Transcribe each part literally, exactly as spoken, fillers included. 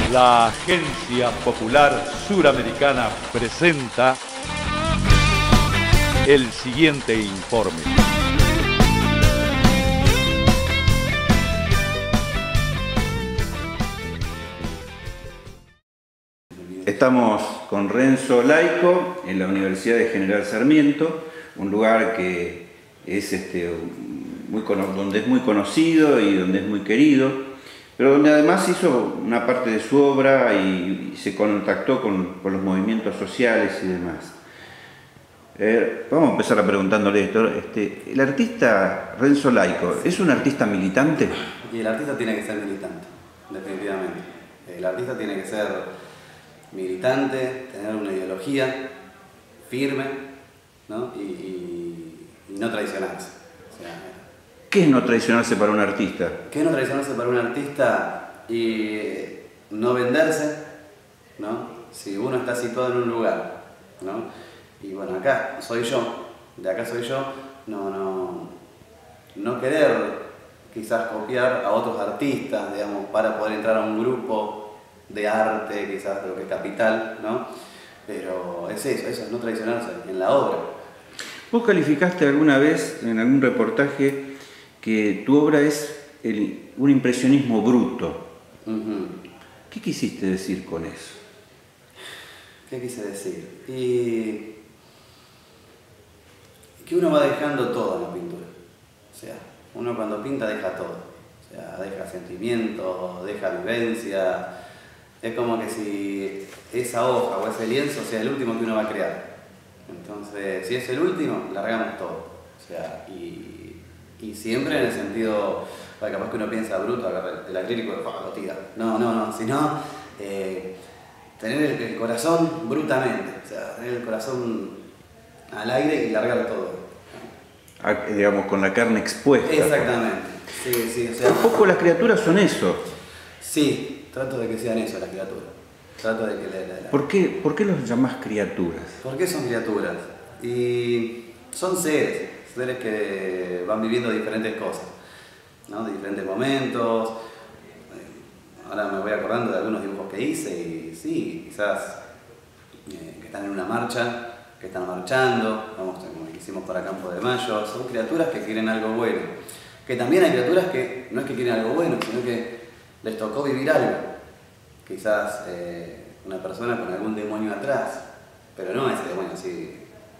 La Agencia Popular Suramericana presenta el siguiente informe. Estamos con Renzo Laico en la Universidad de General Sarmiento, un lugar que es este, muy, donde es muy conocido y donde es muy querido, pero donde además hizo una parte de su obra y, y se contactó con, con los movimientos sociales y demás. Eh, vamos a empezar a preguntándole esto. Este, ¿El artista Renzo Laico es un artista militante? Y el artista tiene que ser militante, definitivamente. El artista tiene que ser militante, tener una ideología firme, ¿no? y, y, y no traicionarse. O sea, ¿qué es no traicionarse para un artista? ¿Qué es no traicionarse para un artista? Y no venderse, ¿no? Si uno está situado en un lugar, ¿no? Y bueno, acá soy yo, de acá soy yo, no, no, no querer quizás copiar a otros artistas, digamos, para poder entrar a un grupo de arte, quizás de lo que es Capital, ¿no? Pero es eso, eso es no traicionarse en la obra. Vos calificaste alguna vez en algún reportaje que tu obra es el, un impresionismo bruto. Uh-huh. ¿Qué quisiste decir con eso? ¿Qué quise decir? Y que uno va dejando todo en la pintura. O sea, uno cuando pinta deja todo. O sea, deja sentimientos, deja vivencia. Es como que si esa hoja o ese lienzo sea el último que uno va a crear. Entonces, si es el último, largamos todo. O sea, y, y siempre en el sentido, bueno, capaz que uno piensa bruto, agarra el acrílico y lo tira. No, no, no, sino eh, tener el, el corazón brutamente. O sea, tener el corazón al aire y largar todo. Ah, digamos, con la carne expuesta. Exactamente. Sí, sí, o sea, un poco las criaturas son eso. Sí. Trato de que sean eso las criaturas. Trato de que le, le, le... ¿Por qué, ¿Por qué los llamás criaturas? ¿Por qué son criaturas? Y son seres, seres que van viviendo diferentes cosas, ¿no? De diferentes momentos. Ahora me voy acordando de algunos dibujos que hice y sí, quizás eh, que están en una marcha, que están marchando, vamos, como que hicimos para Campo de Mayo. Son criaturas que quieren algo bueno. Que también hay criaturas que no es que quieren algo bueno, sino que les tocó vivir algo, quizás eh, una persona con algún demonio atrás, pero no ese demonio así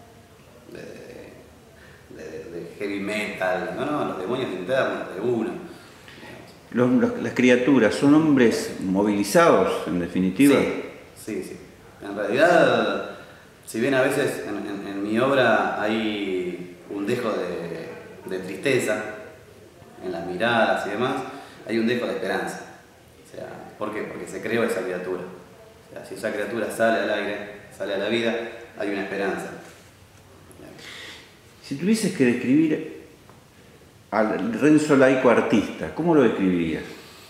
de, de, de, de heavy metal, no, no, los demonios internos de uno. Los, los, las criaturas son hombres movilizados, en definitiva. Sí, sí, sí. En realidad, si bien a veces en, en, en mi obra hay un dejo de, de tristeza, en las miradas y demás, hay un dejo de esperanza. O sea, ¿por qué? Porque se creó esa criatura. O sea, si esa criatura sale al aire, sale a la vida, hay una esperanza. Si tuvieses que describir al Renzo Laico artista, ¿cómo lo describirías?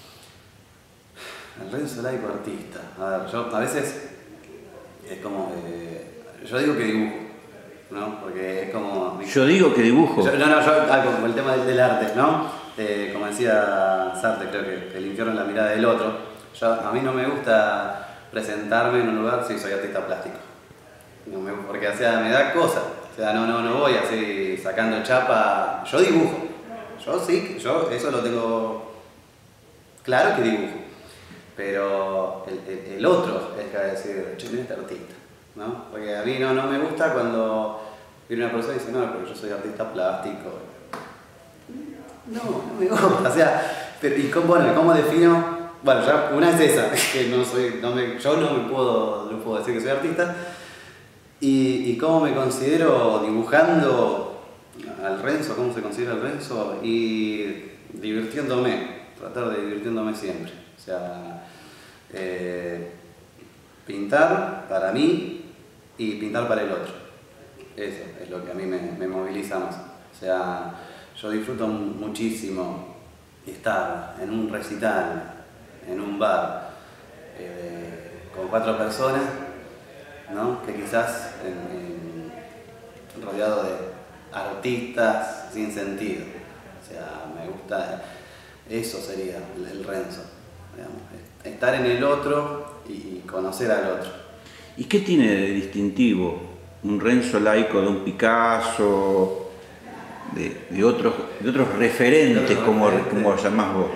El Renzo Laico artista. A ver, yo a veces es como. Eh, yo digo que dibujo, ¿no? Porque es como. Yo digo que dibujo. Yo, no, no, yo algo como el tema del, del arte, ¿no? Eh, como decía Sartre, creo que el infierno es la mirada del otro. Yo, a mí no me gusta presentarme en un lugar si soy artista plástico. No me, porque o sea, me da cosa. O sea, no, no, no voy así sacando chapa. Yo dibujo. Yo sí, yo eso lo tengo claro que dibujo. Pero el, el, el otro es que va a decir, che, mira este artista, ¿no? Porque a mí no, no me gusta cuando viene una persona y dice, no, pero yo soy artista plástico. No, no me gusta. O sea, pero, ¿y cómo, bueno, cómo defino? Bueno, ya una es esa, que no soy, no me, yo no me puedo, no puedo decir que soy artista. Y, y cómo me considero dibujando al Renzo, cómo se considera el Renzo, y divirtiéndome, tratar de divirtiéndome siempre. O sea, eh, pintar para mí y pintar para el otro. Eso es lo que a mí me, me moviliza más. O sea, yo disfruto muchísimo estar en un recital, en un bar, eh, con cuatro personas, ¿no? Que quizás en, en, rodeado de artistas sin sentido. O sea, me gusta, eso sería el Renzo. digamos, estar en el otro y conocer al otro. ¿Y qué tiene de distintivo un Renzo Laico de un Picasso, de, de, otros, de otros referentes, de otros como, referentes. como llamás vos?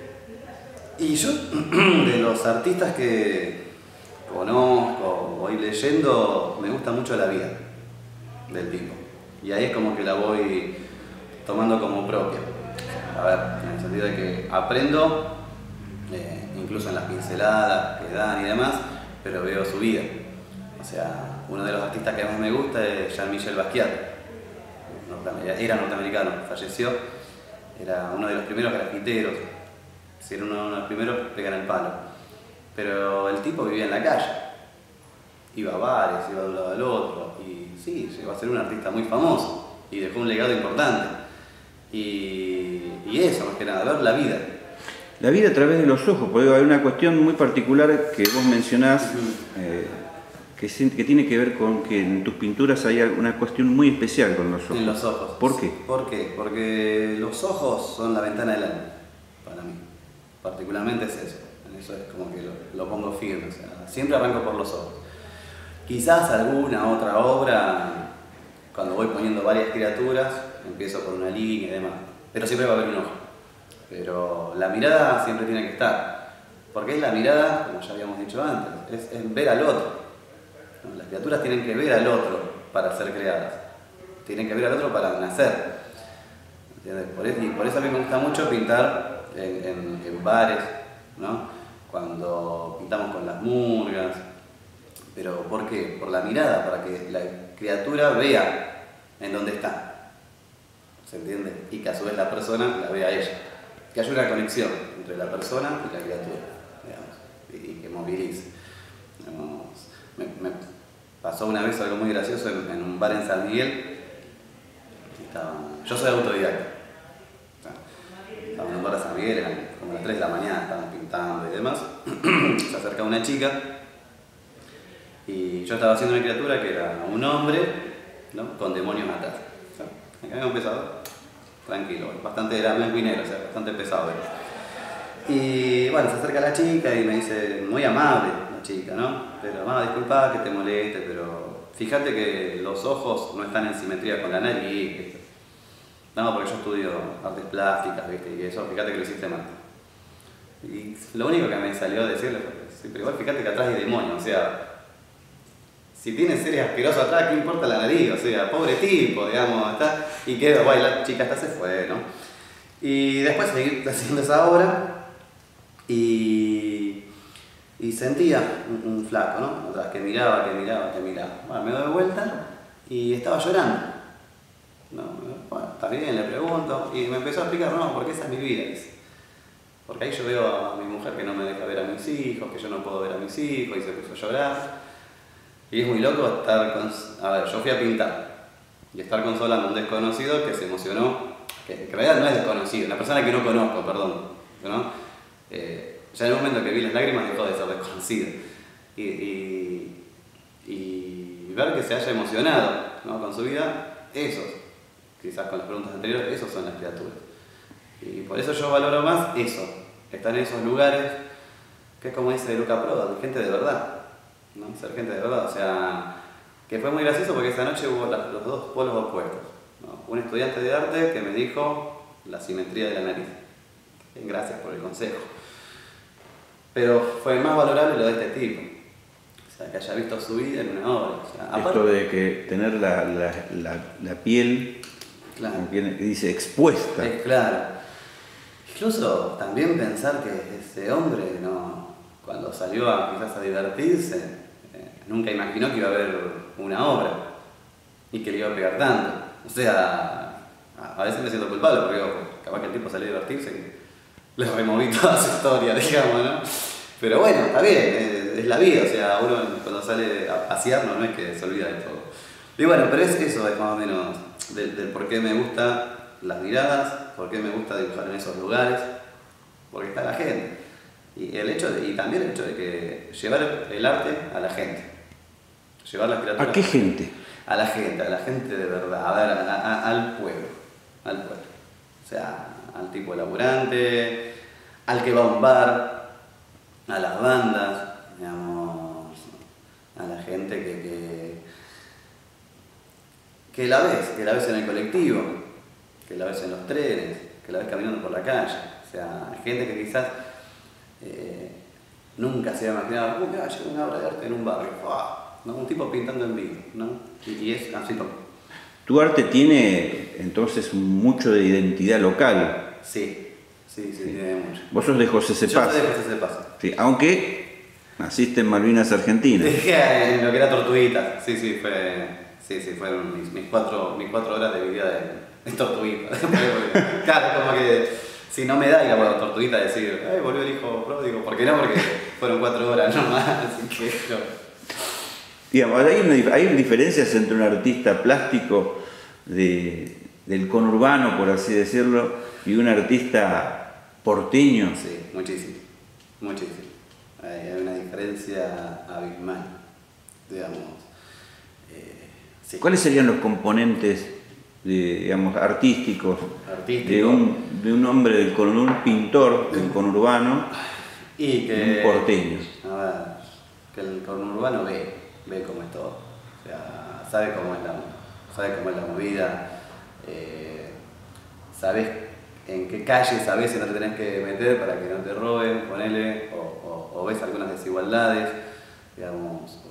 Y yo, de los artistas que conozco, voy leyendo, me gusta mucho la vida del tipo. Y ahí es como que la voy tomando como propia. A ver, en el sentido de que aprendo, eh, incluso en las pinceladas que dan y demás, pero veo su vida. O sea, uno de los artistas que más me gusta es Jean-Michel Basquiat. Era norteamericano, falleció. Era uno de los primeros grafiteros. Si era uno de los primeros, pegan el palo. Pero el tipo vivía en la calle. Iba a bares, iba de un lado al otro. Y sí, llegó a ser un artista muy famoso. Y dejó un legado importante. Y, y eso, más que nada, ver la vida. La vida a través de los ojos, porque hay una cuestión muy particular que vos mencionás, uh-huh. eh, que, que tiene que ver con que en tus pinturas hay una cuestión muy especial con los ojos. En los ojos. ¿Por qué? ¿Por qué? Porque los ojos son la ventana del alma, para mí. Particularmente es eso. En eso es como que lo, lo pongo firme. O sea, siempre arranco por los ojos. Quizás alguna otra obra, cuando voy poniendo varias criaturas, empiezo por una línea y demás. Pero siempre va a haber un ojo. Pero la mirada siempre tiene que estar. Porque es la mirada, como ya habíamos dicho antes, es, es ver al otro. Las criaturas tienen que ver al otro para ser creadas. Tienen que ver al otro para nacer. ¿Entiendes? Por eso, y por eso a mí me gusta mucho pintar en, en, en bares, ¿no? Cuando pintamos con las murgas. ¿Pero por qué? Por la mirada, para que la criatura vea en dónde está. ¿Se entiende? Y que a su vez la persona la vea a ella. Que haya una conexión entre la persona y la criatura, digamos, y, y que movilice. Digamos, me, me pasó una vez algo muy gracioso en, en un bar en San Miguel. Estaba, yo soy autodidacta. Estaba en un bar de San Miguel, eran como las tres de la mañana, estaban pintando y demás. Se acerca una chica y yo estaba haciendo una criatura que era un hombre, ¿no? Con demonios atrás. O sea, acá habíamos empezado tranquilo, bastante, era blanco y negro, o sea, bastante pesado. Y bueno, se acerca la chica y me dice, muy amable la chica, ¿no? Pero, mamá, disculpa que te moleste, pero fíjate que los ojos no están en simetría con la nariz, ¿viste? No, porque yo estudio artes plásticas, ¿viste? Y eso, fíjate que lo hiciste mal. Y lo único que me salió a decirle fue, sí, pero igual fíjate que atrás hay demonios, o sea, si tiene seres asquerosos atrás, ¿qué importa la nariz? O sea, pobre tipo, digamos, está. Y quedó, guay, la chica hasta se fue, ¿no? Y después seguí haciendo esa obra y, y sentía un, un flaco, ¿no? Atrás, que miraba, que miraba, que miraba. Bueno, me doy vuelta y estaba llorando. No, bueno, está bien, le pregunto. Y me empezó a explicar, no, porque esa es mi vida, dice. Porque ahí yo veo a mi mujer que no me deja ver a mis hijos, que yo no puedo ver a mis hijos, y se puso a llorar. Y es muy loco estar con... A ver, yo fui a pintar y estar consolando a un desconocido que se emocionó, que en realidad no es desconocido, una persona que no conozco, perdón, ¿no? Eh, ya en el momento que vi las lágrimas dejó de ser desconocido. Y, y, y ver que se haya emocionado, ¿no? Con su vida, esos, quizás con las preguntas anteriores, esos son las criaturas. Y por eso yo valoro más eso, estar en esos lugares, que es como dice Luca Prodan, gente de verdad. ¿No? Ser gente de verdad, o sea, que fue muy gracioso porque esa noche hubo la, los dos polos opuestos, ¿no? Un estudiante de arte que me dijo la simetría de la nariz. Gracias por el consejo. Pero fue más valorable lo de este tipo, o sea, que haya visto su vida en una obra. O sea, esto aparte, de que tener la, la, la, la piel, claro, como quien dice, expuesta. Es claro. Incluso también pensar que ese hombre, no, cuando salió a, quizás a divertirse, eh, nunca imaginó que iba a haber una obra y que le iba a pegar tanto. O sea, a, a veces me siento culpable porque digo, capaz que el tipo salió a divertirse y le removí toda su historia, digamos, ¿no? Pero bueno, está bien, es, es la vida, o sea, uno cuando sale a pasear no, no es que se olvida de todo. Y bueno, pero es eso, es más o menos del, del por qué me gustan las miradas, por qué me gusta dibujar en esos lugares, porque está la gente. Y, el hecho de, y también el hecho de que llevar el arte a la gente. Llevar la criatura. ¿A qué gente? A la gente, a la gente de verdad, a ver, a, a, al pueblo. Al pueblo. O sea, al tipo laburante, al que va a un bar, a las bandas, digamos, a la gente que, que, que la ves, que la ves en el colectivo, que la ves en los trenes, que la ves caminando por la calle. O sea, gente que quizás eh, nunca se había imaginado, uy, mira, llega una obra de arte en un barrio, ¡wow! ¿No? Un tipo pintando en vivo, ¿no? Y, y es así como... Tu arte tiene entonces mucho de identidad local. Sí, sí, sí, tiene mucho. Vos sos de José Cepaz. Yo soy de José Cepaz. Sí, aunque naciste en Malvinas Argentinas. Dejé en lo que era Tortuguitas, sí, sí, fue, sí, sí, fueron mis, mis, cuatro, mis cuatro horas de vida en, en Tortuguitas. Claro, como que si no me da ir a la Tortuguita a decir, ay, volvió el hijo pródigo, ¿por qué no? Porque fueron cuatro horas nomás, así que no. Digamos, hay, una, hay diferencias entre un artista plástico de, del conurbano, por así decirlo, y un artista porteño. Sí, muchísimo, muchísimo. Hay, hay una diferencia abismal, digamos. Eh, sí. ¿Cuáles serían los componentes de, digamos, artísticos Artístico. de, un, de un hombre del conurbano, un pintor del conurbano y, que, y un porteño? A ver, que el conurbano ve, ve cómo es todo. O sea, sabe cómo es la, sabe cómo es la movida, eh, sabes en qué calle, sabes si no te tenés que meter para que no te roben, ponele, o, o, o ves algunas desigualdades, digamos,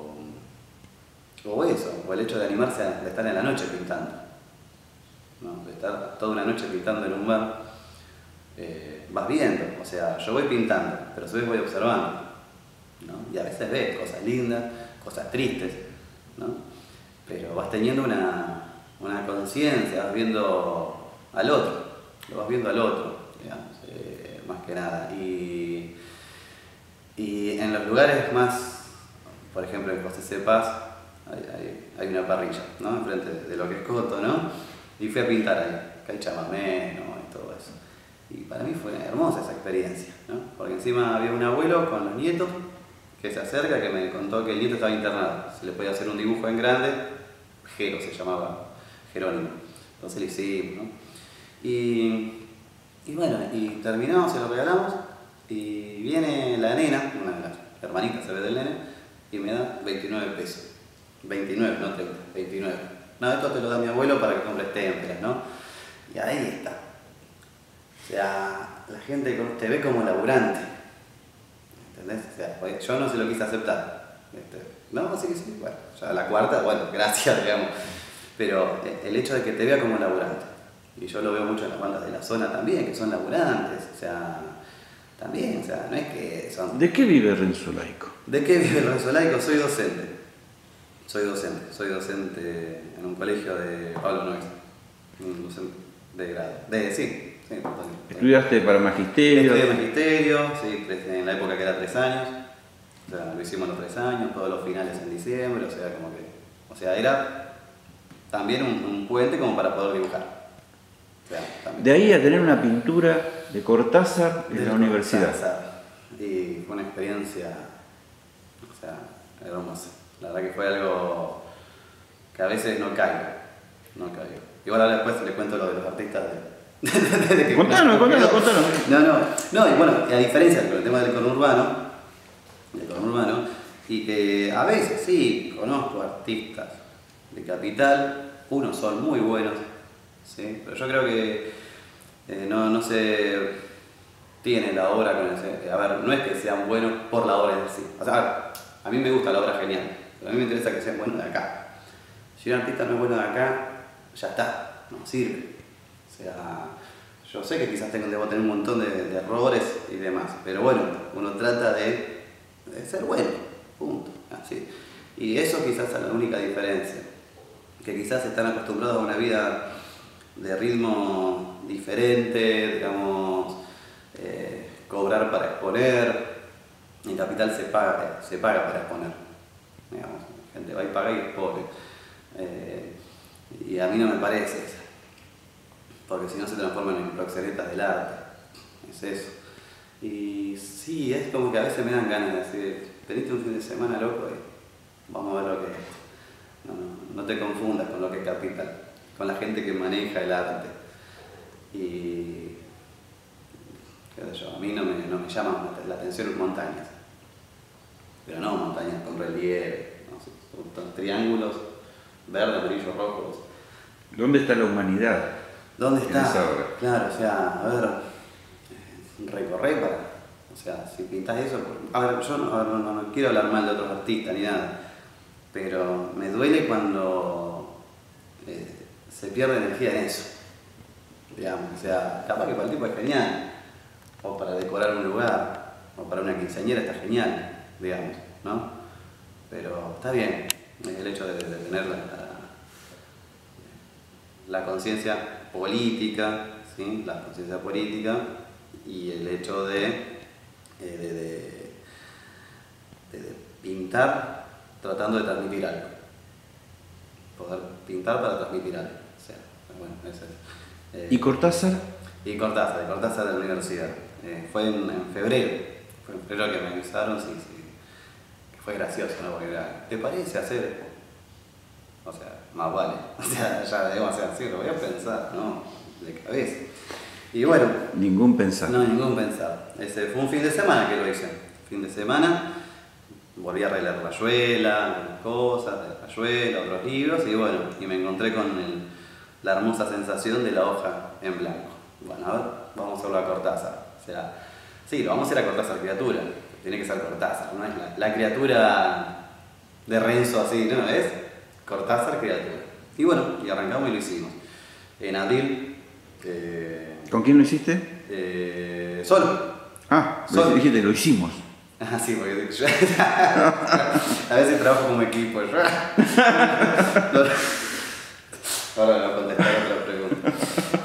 o, o eso, o el hecho de animarse a de estar en la noche pintando, ¿no? De estar toda una noche pintando en un bar, eh, vas viendo, o sea, yo voy pintando, pero a su vez voy observando, ¿no? Y a veces ves cosas lindas, cosas tristes, ¿no? Pero vas teniendo una, una conciencia, vas viendo al otro. Lo vas viendo al otro, digamos, eh, más que nada. Y, y en los lugares más, por ejemplo en José Cepaz, hay, hay, hay una parrilla, ¿no? Enfrente de lo que es Coto, ¿no? Y fui a pintar ahí, que hay chamamé, ¿no? Y todo eso. Y para mí fue hermosa esa experiencia, ¿no? Porque encima había un abuelo con los nietos que se acerca, que me contó que el nieto estaba internado. Se le podía hacer un dibujo en grande, Jero se llamaba, Jerónimo. Entonces le hicimos, ¿no? Y, y bueno, y terminamos, se lo regalamos, y viene la nena, una de las hermanitas se ve del nene, y me da veintinueve pesos. veintinueve, no treinta, veintinueve. No, esto te lo da mi abuelo para que compres témperas, ¿no? Y ahí está. O sea, la gente te ve como laburante. ¿Entendés? O sea, yo no se lo quise aceptar. No, así que sí, bueno, ya la cuarta, bueno, gracias, digamos. Pero el hecho de que te vea como laburante. Y yo lo veo mucho en las bandas de la zona también, que son laburantes, o sea, también, o sea, no es que son... ¿De qué vive Renzo Laico? ¿De qué vive Renzo Laico? Soy docente, soy docente, soy docente en un colegio de Pablo Noyes, un docente de grado, de, sí, sí, perdón. ¿Estudiaste para magisterio? Estudié magisterio, sí, en la época que era tres años, o sea, lo hicimos los tres años, todos los finales en diciembre, o sea, como que, o sea, era también un, un puente como para poder dibujar. De ahí a tener una pintura de Cortázar en de la universidad. Cortázar. Y fue una experiencia, o sea, hermosa. La verdad que fue algo que a veces no caigo, no caigo. Igual ahora después les cuento lo de los artistas de... de, de contanos, contanos, contanos. No, no, no, y bueno, a diferencia con el tema del conurbano, del conurbano, y que a veces sí, conozco artistas de capital, unos son muy buenos, ¿sí? Pero yo creo que eh, no, no se tiene la obra con ese... A ver, no es que sean buenos por la obra en sí. O sea, a mí me gusta la obra genial, pero a mí me interesa que sean buenos de acá. Si un artista no es bueno de acá, ya está, no sirve. O sea, yo sé que quizás tengo, debo tener un montón de, de errores y demás, pero bueno, uno trata de, de ser bueno, punto. Así. Y eso quizás es la única diferencia, que quizás están acostumbrados a una vida de ritmo diferente, digamos, eh, cobrar para exponer, en capital se paga, se paga para exponer, digamos, la gente va y paga y expone, eh, y a mí no me parece eso, porque si no se transforman en proxenetas del arte, es eso. Y sí, es como que a veces me dan ganas de decir, veniste un fin de semana, loco, y vamos a ver lo que es. No, no, no te confundas con lo que es capital, con la gente que maneja el arte. Y qué sé yo, a mí no me, no me llaman la atención montañas. Pero no montañas con relieve, no sé, son triángulos verdes, amarillos, rojos. ¿Dónde está la humanidad? ¿Dónde en está? esa obra? Claro, o sea, a ver, recorrer para, o sea, si pintas eso, a ver, yo no, a ver, no, no quiero hablar mal de otros artistas ni nada, pero me duele cuando eh, se pierde energía en eso, digamos, o sea, capaz que para el tipo es genial, o para decorar un lugar, o para una quinceañera está genial, digamos, ¿no? Pero está bien, el hecho de, de tener la, la, la conciencia política, ¿sí? La conciencia política y el hecho de, eh, de, de, de, de pintar tratando de transmitir algo. Poder pintar para transmitir algo. O sea, bueno, eso es. Eh, ¿Y Cortázar? Y Cortázar, Cortázar de la universidad. Eh, fue en, en febrero, fue en febrero que me avisaron, sí, sí. Que fue gracioso, ¿no? Porque era, ¿te parece hacer? O sea, más vale. O sea, ya debemos hacer así, lo voy a pensar, ¿no? De cabeza. Y bueno. Ningún pensar. No, ningún pensar. Ese fue un fin de semana que lo hice. Fin de semana, volví a releer Rayuela, algunas cosas de Rayuela, otros libros, y bueno, y me encontré con el, la hermosa sensación de la hoja en blanco. Bueno, a ver, vamos a hacerlo a Cortázar. O sea, sí, lo vamos a hacer a Cortázar criatura. Tiene que ser Cortázar, no es la, la criatura de Renzo así, ¿no? Es Cortázar criatura. Y bueno, y arrancamos y lo hicimos. En abril. Eh, ¿Con quién lo hiciste? Eh, solo. Ah, Solo. dijiste, lo hicimos. Ah, sí, porque yo a veces trabajo como equipo. Ahora me voy a contestar otra pregunta.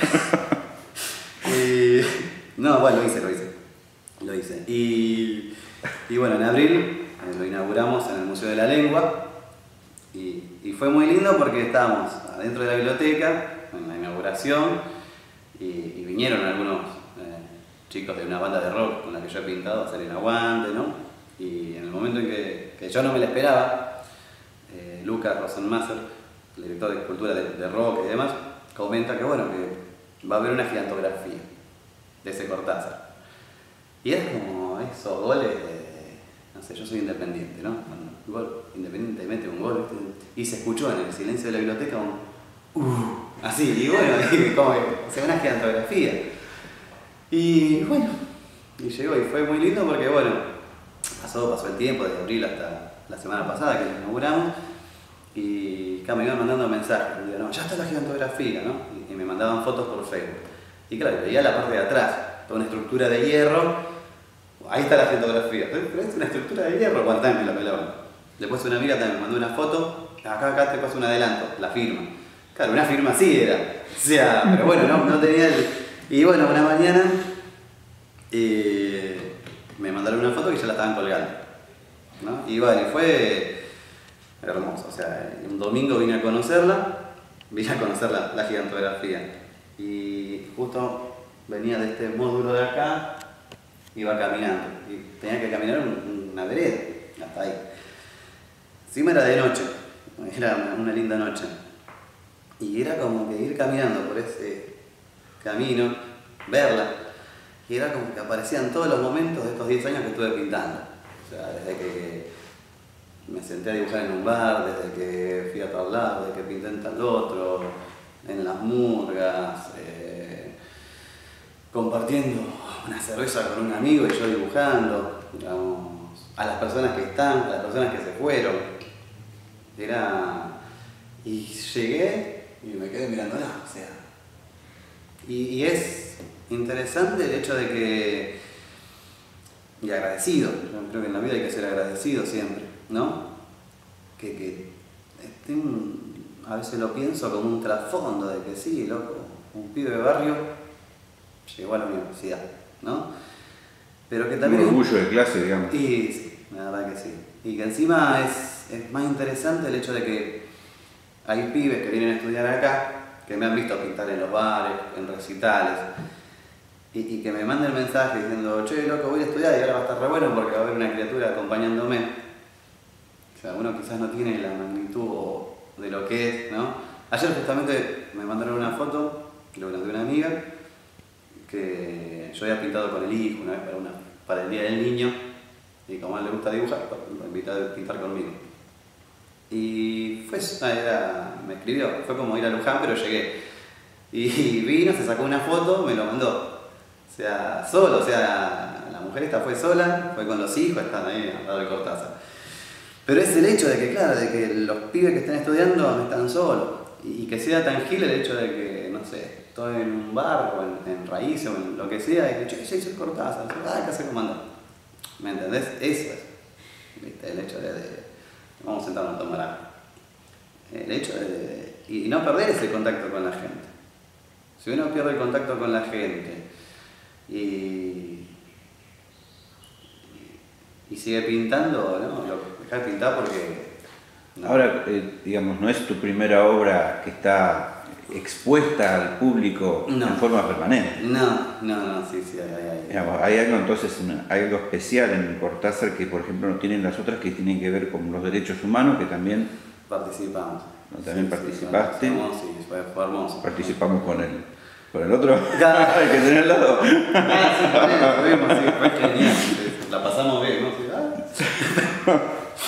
Y, no, bueno, lo hice, lo hice. Lo hice. Y, y bueno, en abril eh, lo inauguramos en el Museo de la Lengua. Y, y fue muy lindo porque estábamos adentro de la biblioteca, en la inauguración, y, y vinieron algunos eh, chicos de una banda de rock con la que yo he pintado a hacer el aguante, ¿no? Y en el momento en que, que yo no me la esperaba, eh, Lucas Rosenmaser, el director de escultura de, de rock y demás, comenta que bueno, que va a haber una gigantografía de ese Cortázar. Y es como esos goles de, no sé, yo soy independiente, ¿no? Cuando un gol, Independiente mete un gol, ¿viste? Y se escuchó en el silencio de la biblioteca un uh, así, y bueno, y como que, o sea, una gigantografía. Y bueno, y llegó y fue muy lindo porque bueno, pasó, pasó el tiempo, desde abril hasta la semana pasada que lo inauguramos, y acá me iban mandando mensajes, me decían, no, ya está la gigantografía, ¿no? Y, y me mandaban fotos por Facebook. Y claro, veía la parte de atrás, toda una estructura de hierro, ahí está la gigantografía, pero es una estructura de hierro, cuando también me la pelaban. Después una amiga también me mandó una foto, acá, acá te paso un adelanto, la firma. Claro, una firma así era, o sea, pero bueno, no, no tenía el... Y bueno, una mañana eh, me mandaron una foto que ya la estaban colgando, ¿no? Y bueno, fue hermoso, o sea, un domingo vine a conocerla, vine a conocer la, la gigantografía. Y justo venía de este módulo de acá, iba caminando, y tenía que caminar un, una vereda, hasta ahí. Encima era de noche, era una, una linda noche. Y era como que ir caminando por ese camino, verla, y era como que aparecían todos los momentos de estos diez años que estuve pintando. O sea, desde que me senté a dibujar en un bar, desde que fui a tal lado, desde que pinté en tal otro, en las murgas, eh, compartiendo una cerveza con un amigo y yo dibujando, digamos, a las personas que están, a las personas que se fueron. Era... Y llegué y me quedé mirándola, o sea... Y, y es interesante el hecho de que... Y agradecido, yo creo que en la vida hay que ser agradecido siempre, ¿no? Que, que esté un, a veces lo pienso como un trasfondo de que sí, loco, un pibe de barrio llegó a la universidad, ¿no? Pero que también... Un orgullo de clase, digamos. Y sí, la verdad que sí. Y que encima es, es más interesante el hecho de que hay pibes que vienen a estudiar acá, que me han visto pintar en los bares, en recitales, y, y que me manden mensajes diciendo, che, loco, voy a estudiar y ahora va a estar re bueno porque va a haber una criatura acompañándome. O sea, uno quizás no tiene la magnitud de lo que es, ¿no? Ayer justamente me mandaron una foto, que lo mandé a una amiga, que yo había pintado con el hijo una vez para, una, para el Día del Niño, y como a él le gusta dibujar, lo invité a pintar conmigo. Y fue, era, me escribió, fue como ir a Luján, pero llegué. Y vino, se sacó una foto, me lo mandó. O sea, solo, o sea, la mujer esta fue sola, fue con los hijos, están ahí al lado de Cortázar. Pero es el hecho de que, claro, de que los pibes que están estudiando no están solos. Y que sea tangible el hecho de que, no sé, estoy en un bar o en, en Raíces o en lo que sea, y que che, se hizo el Cortázar, ah, ¿qué hace comandar? ¿Me entendés? Eso es, ¿viste? El hecho de, de vamos a sentarnos a tomar algo. El hecho de, de, y no perder ese contacto con la gente. Si uno pierde el contacto con la gente y, y, y sigue pintando, ¿no? Lo, dejar de pintar porque... No. Ahora, eh, digamos, no es tu primera obra que está expuesta al público no. en forma permanente. No, no, no, sí, sí, hay, hay, hay. Digamos, hay algo entonces, una, hay algo especial en Cortázar que, por ejemplo, no tienen las otras que tienen que ver con los derechos humanos, que también participamos. ¿no? También sí, participaste. Sí, sí, fue, fue hermoso. Participamos con el, con el otro, el que tenía al lado. Ah, sí, con él, tuvimos, sí, fue genial. La pasamos bien, ¿no? Sí, ah.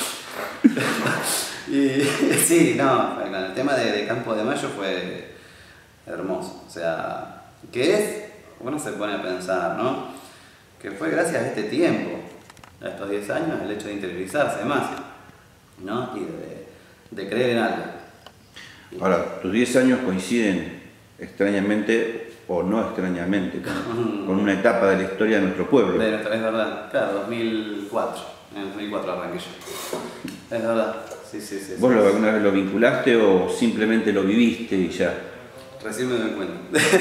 Y sí, no, el tema de, de Campo de Mayo fue hermoso. O sea, que es, uno se pone a pensar, ¿no? Que fue gracias a este tiempo, a estos diez años, el hecho de interiorizarse más, ¿no? Y de, de creer en algo. Ahora, tus diez años coinciden extrañamente o no extrañamente con, con una etapa de la historia de nuestro pueblo. De nuestra, es verdad, claro, dos mil cuatro. En dos mil cuatro arranqué yo. Es verdad. Sí, sí, sí. ¿Vos sí, lo, sí. alguna vez lo vinculaste o simplemente lo viviste y ya? Recién me doy cuenta.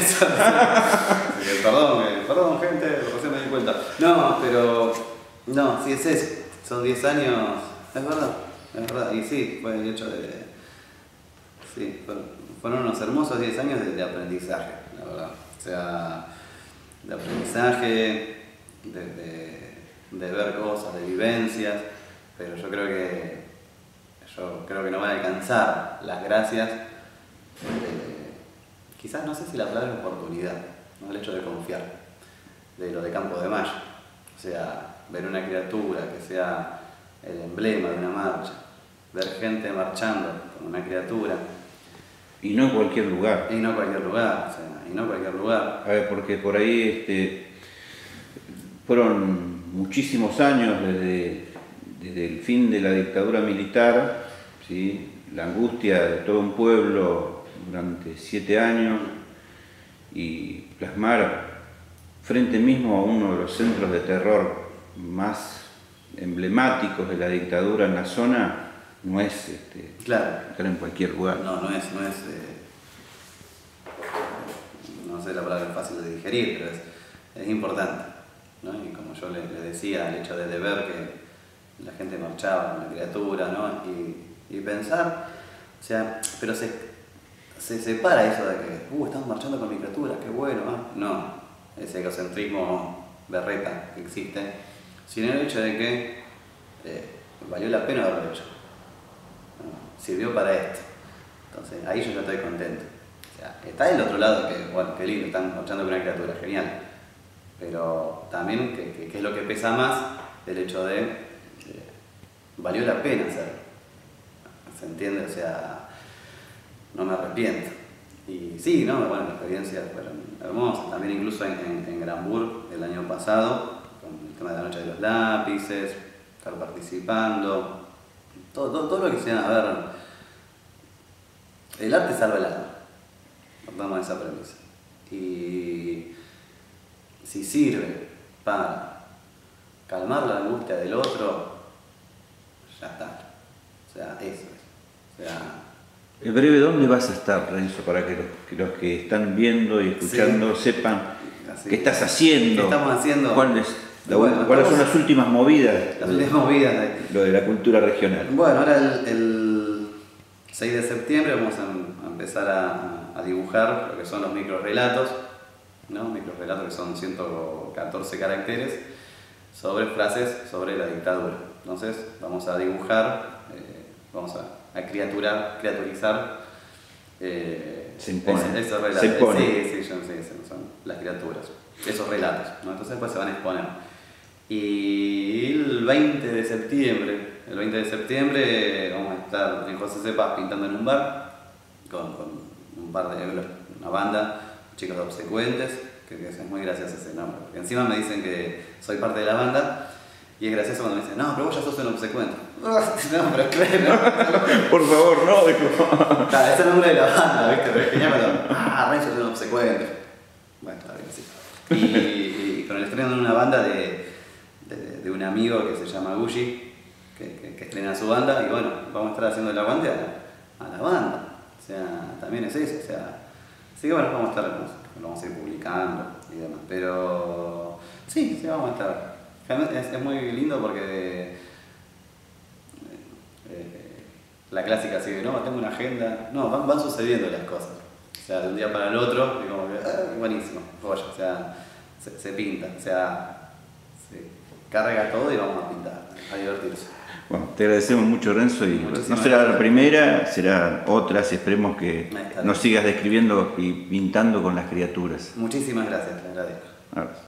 perdón, perdón, gente, recién me di cuenta. No, pero. No, sí es eso. Son diez años. Es verdad, es verdad. Y sí, fue el hecho de. Sí, fueron unos hermosos diez años de, de aprendizaje, la verdad. O sea, de aprendizaje, de, de, de ver cosas, de vivencias. Pero yo creo que. Yo creo que no van a alcanzar las gracias, eh, quizás no sé si la palabra es oportunidad, ¿no? El hecho de confiar, de lo de Campo de Mayo. O sea, ver una criatura que sea el emblema de una marcha, ver gente marchando con una criatura. Y no en cualquier lugar. Y no en cualquier lugar, o sea, y no en cualquier lugar. A ver, porque por ahí este, fueron muchísimos años desde... desde el fin de la dictadura militar, ¿sí? La angustia de todo un pueblo durante siete años y plasmar frente mismo a uno de los centros de terror más emblemáticos de la dictadura en la zona no es este, claro. estar en cualquier lugar. No, no es, no es eh, no sé la palabra fácil de digerir, pero es, es importante, ¿no? Y como yo le, le decía, el hecho de, de ver que la gente marchaba con la criatura, ¿no? Y, y pensar, o sea, pero se, se separa eso de que, uh, estamos marchando con mi criatura, qué bueno, ¿eh? No, ese egocentrismo berreta que existe, sino el hecho de que eh, valió la pena haberlo hecho, ¿no? Sirvió para esto, entonces ahí yo ya estoy contento. O sea, está el otro lado que, bueno, qué lindo, están marchando con una criatura, genial, pero también, que, que, que es lo que pesa más, el hecho de valió la pena hacerlo, ¿se entiende? O sea, no me arrepiento. Y sí, ¿no? Bueno, las experiencias fueron hermosas. También incluso en, en, en Granburg el año pasado, con el tema de la noche de los lápices, estar participando, todo, todo, todo lo que sea, a ver, el arte salva el alma, partamos de esa premisa. Y si sirve para calmar la angustia del otro, ya está. O sea, eso es. O sea, en breve, ¿dónde vas a estar, Renzo? Para que los que, los que están viendo y escuchando sí. sepan Así. qué estás haciendo. ¿Qué estamos haciendo? ¿Cuál es la, bueno, ¿Cuáles estamos, son las últimas movidas? Las últimas movidas. De, lo de la cultura regional. Bueno, ahora el, el seis de septiembre vamos a, a empezar a, a dibujar lo que son los microrrelatos, ¿no? Microrrelatos que son ciento catorce caracteres sobre frases sobre la dictadura. Entonces vamos a dibujar, eh, vamos a, a criaturar, criaturizar eh, se impone. ese, ese relato. Se impone. Sí, sí, yo, sí, son las criaturas. esos relatos, ¿no? Entonces después se van a exponer. Y el veinte de septiembre, el veinte de septiembre vamos a estar en José Cepas pintando en un bar con, con un par de, una banda, chicos de Obsecuentes, que, que es muy gracioso ese nombre, porque encima me dicen que soy parte de la banda y es gracioso cuando me dicen, no, pero vos ya sos un obsecuente. No, pero claro. Por favor, no. Claro, ese es el nombre de la banda, ¿viste? Pero es genial cuando, ah, Renzo es un obsecuente. Bueno, está bien, sí. Y, y con el estreno de una banda de, de, de un amigo que se llama Gucci, que, que, que estrena su banda, y bueno, vamos a estar haciendo el aguante a la, a la banda. O sea, también es eso, o sea. Así que bueno, vamos a estar, lo vamos a ir publicando y demás. Pero sí, sí, vamos a estar. Es, es muy lindo porque eh, la clásica sigue, no, tengo una agenda. No, van, van sucediendo las cosas. O sea, de un día para el otro, y como que, ah, buenísimo, joya, o sea, se, se pinta, o sea, se carga todo y vamos a pintar, a divertirse. Bueno, te agradecemos mucho, Renzo, y Muchísimas no será gracias. la primera, serán otras, y esperemos que Ahí está. nos sigas describiendo y pintando con las criaturas. Muchísimas gracias, te agradezco. Ahora.